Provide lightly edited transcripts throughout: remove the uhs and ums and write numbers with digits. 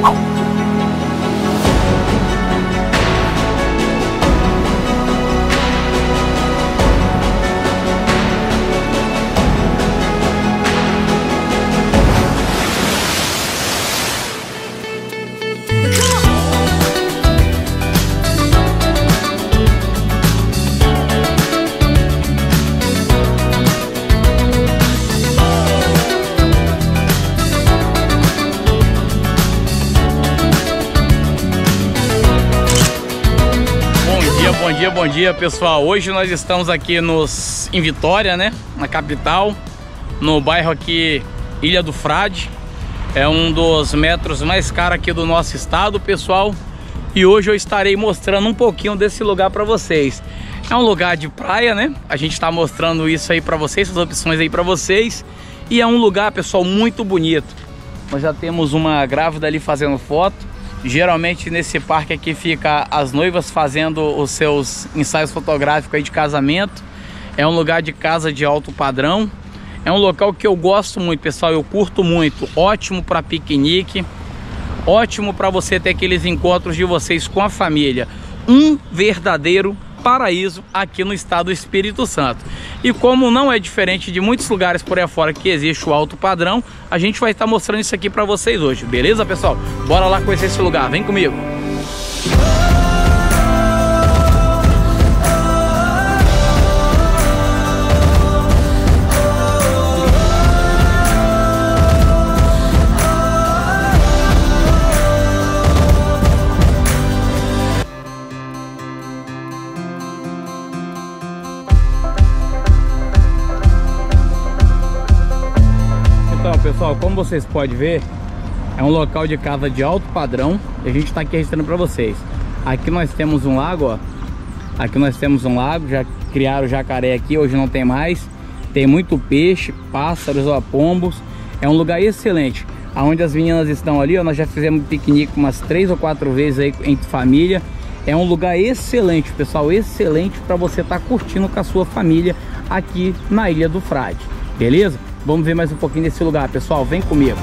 Bom dia pessoal, hoje nós estamos aqui em Vitória, né, na capital, no bairro aqui Ilha do Frade. É um dos metros mais caros aqui do nosso estado, pessoal. E hoje eu estarei mostrando um pouquinho desse lugar para vocês. É um lugar de praia, né, a gente está mostrando isso aí para vocês, essas opções aí para vocês. E é um lugar, pessoal, muito bonito. Nós já temos uma grávida ali fazendo foto. Geralmente nesse parque aqui fica as noivas fazendo os seus ensaios fotográficos aí de casamento. É um lugar de casa de alto padrão. É um local que eu gosto muito, pessoal, eu curto muito. Ótimo para piquenique, ótimo para você ter aqueles encontros de vocês com a família. Um verdadeiro paraíso aqui no estado do Espírito Santo. E como não é diferente de muitos lugares por aí fora que existe o alto padrão, a gente vai estar mostrando isso aqui para vocês hoje, beleza, pessoal? Bora lá conhecer esse lugar, vem comigo! Então, pessoal, como vocês podem ver, é um local de casa de alto padrão e a gente está aqui registrando para vocês. Aqui nós temos um lago, ó. Aqui nós temos um lago, já criaram jacaré aqui, hoje não tem mais. Tem muito peixe, pássaros, ó, pombos. É um lugar excelente. Aonde as meninas estão ali, ó, nós já fizemos piquenique umas 3 ou 4 vezes aí entre família. É um lugar excelente, pessoal, excelente para você estar curtindo com a sua família aqui na Ilha do Frade, beleza? Vamos ver mais um pouquinho desse lugar, pessoal, vem comigo.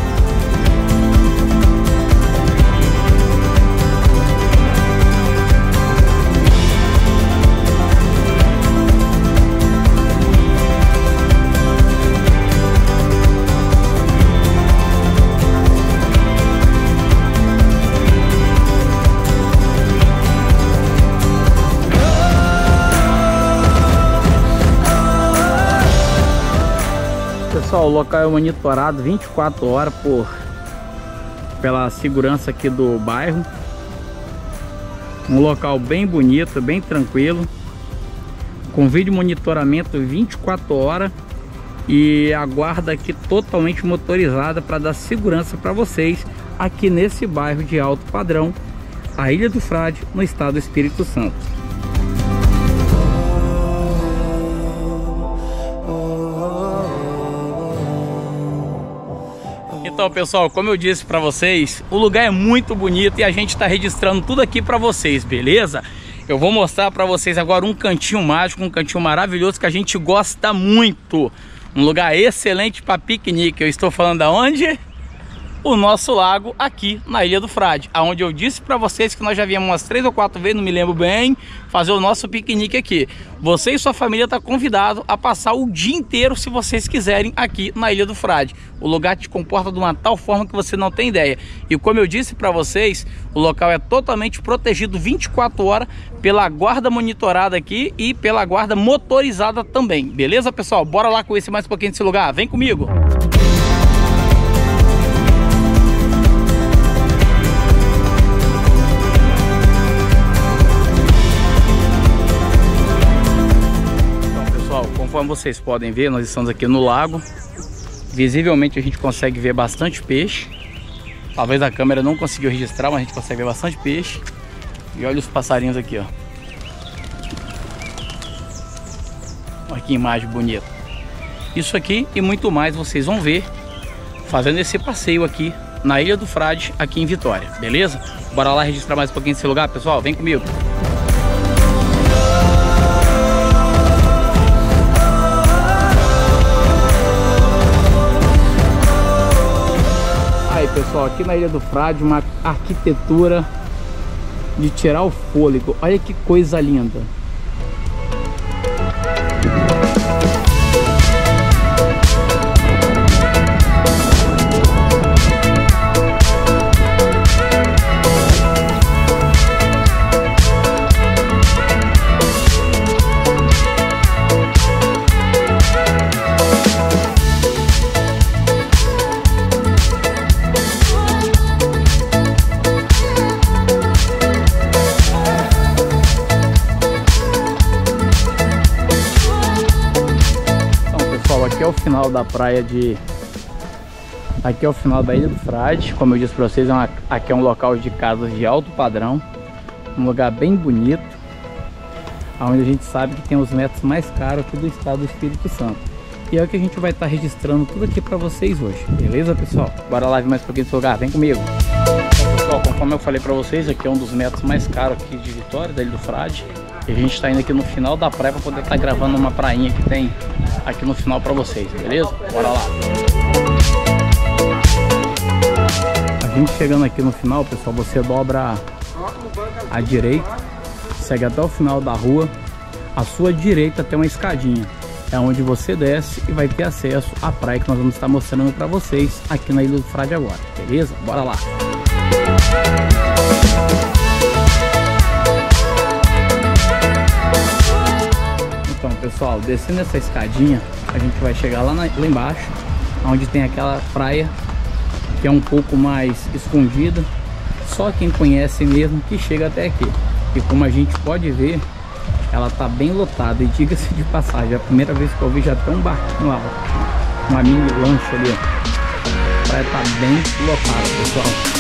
Pessoal, o local é monitorado 24 horas pela segurança aqui do bairro. Um local bem bonito, bem tranquilo, com vídeo monitoramento 24 horas e a guarda aqui totalmente motorizada para dar segurança para vocês aqui nesse bairro de alto padrão, a Ilha do Frade, no estado do Espírito Santo. Então, pessoal, como eu disse para vocês, o lugar é muito bonito e a gente está registrando tudo aqui para vocês, beleza? Eu vou mostrar para vocês agora um cantinho mágico, um cantinho maravilhoso que a gente gosta muito. Um lugar excelente para piquenique. Eu estou falando aonde? O nosso lago aqui na Ilha do Frade, aonde eu disse para vocês que nós já viemos umas 3 ou 4 vezes, não me lembro bem, fazer o nosso piquenique aqui. Você e sua família tá convidado a passar o dia inteiro, se vocês quiserem, aqui na Ilha do Frade. O lugar te comporta de uma tal forma que você não tem ideia. E como eu disse para vocês, o local é totalmente protegido 24 horas pela guarda monitorada aqui e pela guarda motorizada também. Beleza, pessoal? Bora lá conhecer mais um pouquinho desse lugar. Vem comigo! Conforme vocês podem ver, nós estamos aqui no lago. Visivelmente a gente consegue ver bastante peixe. Talvez a câmera não conseguiu registrar, mas a gente consegue ver bastante peixe. E olha os passarinhos aqui, ó. Olha que imagem bonita. Isso aqui e muito mais vocês vão ver fazendo esse passeio aqui na Ilha do Frade, aqui em Vitória, beleza? Bora lá registrar mais um pouquinho desse lugar, pessoal? Vem comigo! pessoal, aqui na Ilha do Frade, uma arquitetura de tirar o fôlego. Olha que coisa linda. Aqui é o final da praia de... Aqui é o final da Ilha do Frade. Como eu disse para vocês, aqui é um local de casas de alto padrão. Um lugar bem bonito, onde a gente sabe que tem os metros mais caros aqui do estado do Espírito Santo. E é o que a gente vai estar registrando tudo aqui para vocês hoje. Beleza, pessoal? Bora lá ver mais um pouquinho desse lugar. Vem comigo. Então, pessoal, conforme eu falei para vocês, aqui é um dos metros mais caros aqui de Vitória, da Ilha do Frade. E a gente está indo aqui no final da praia para poder estar gravando uma prainha que tem aqui no final para vocês, beleza? Bora lá! A gente chegando aqui no final, pessoal, você dobra à direita, segue até o final da rua. À sua direita tem uma escadinha, é onde você desce e vai ter acesso à praia que nós vamos estar mostrando para vocês aqui na Ilha do Frade agora, beleza? Bora lá! Então, pessoal, descendo essa escadinha, a gente vai chegar lá embaixo, onde tem aquela praia que é um pouco mais escondida. Só quem conhece mesmo que chega até aqui. E como a gente pode ver, ela tá bem lotada. E diga-se de passagem, é a primeira vez que eu vi já tem um barquinho lá, uma mini lancha ali. A praia tá bem lotada, pessoal.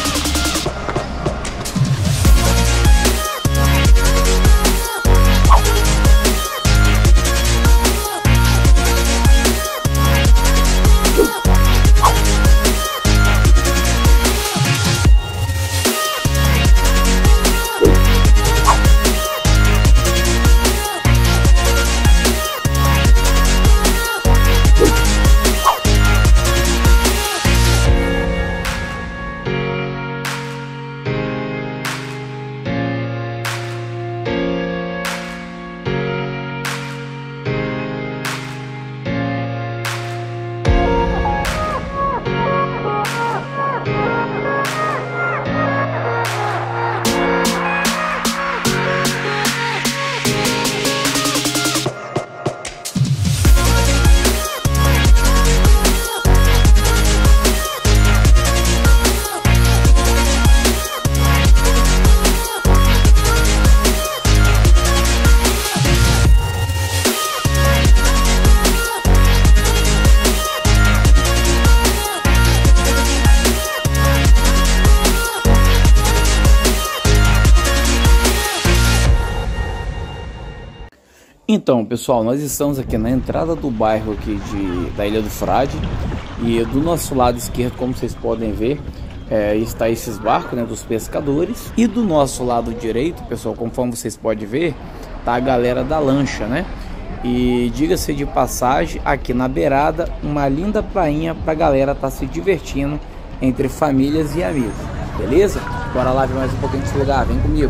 Então, pessoal, nós estamos aqui na entrada do bairro aqui da Ilha do Frade. E do nosso lado esquerdo, como vocês podem ver, está esses barcos, né, dos pescadores. E do nosso lado direito, pessoal, conforme vocês podem ver, tá a galera da lancha, né? E diga-se de passagem, aqui na beirada, uma linda prainha pra galera estar se divertindo entre famílias e amigos, beleza? Bora lá ver mais um pouquinho desse lugar, vem comigo.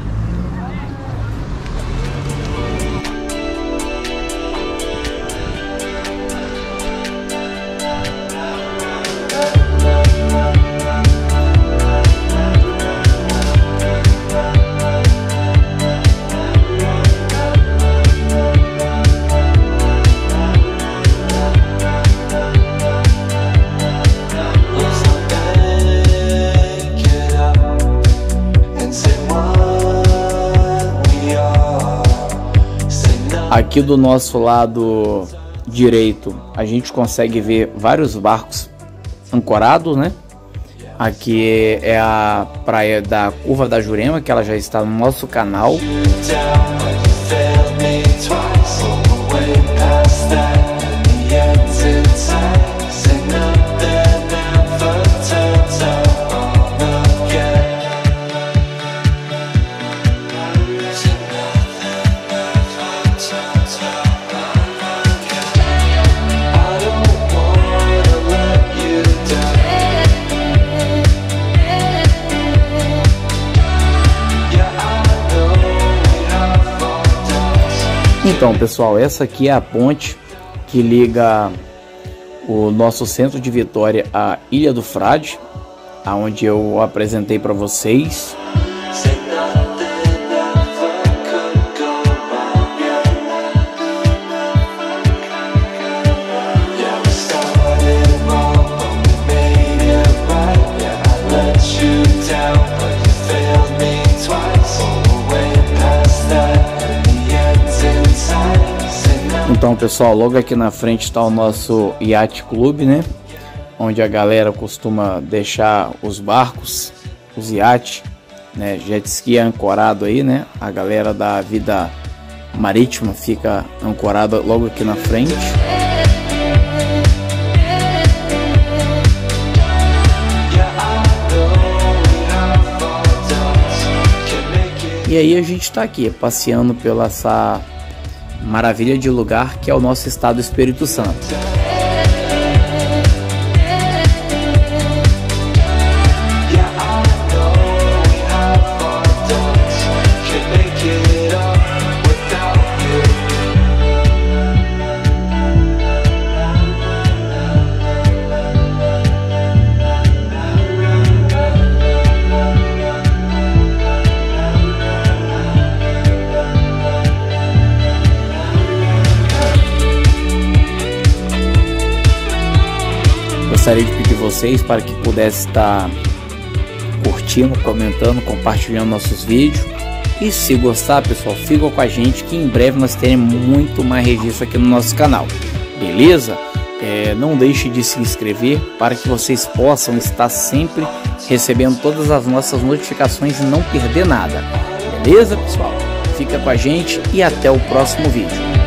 Aqui do nosso lado direito a gente consegue ver vários barcos ancorados, né? Aqui é a praia da Curva da Jurema, que ela já está no nosso canal. Então, pessoal, essa aqui é a ponte que liga o nosso centro de Vitória à Ilha do Frade, aonde eu apresentei para vocês. Então, pessoal, logo aqui na frente está o nosso Yacht Clube, né? Onde a galera costuma deixar os barcos, os iates, né? Jet ski ancorado aí, né? A galera da vida marítima fica ancorada logo aqui na frente. E aí a gente está aqui passeando pela essa maravilha de lugar que é o nosso estado do Espírito Santo. Gostaria de pedir vocês para que pudesse estar curtindo, comentando, compartilhando nossos vídeos. E se gostar, pessoal, fica com a gente que em breve nós teremos muito mais registro aqui no nosso canal. Beleza? Não deixe de se inscrever para que vocês possam estar sempre recebendo todas as nossas notificações e não perder nada. Beleza, pessoal? Fica com a gente e até o próximo vídeo.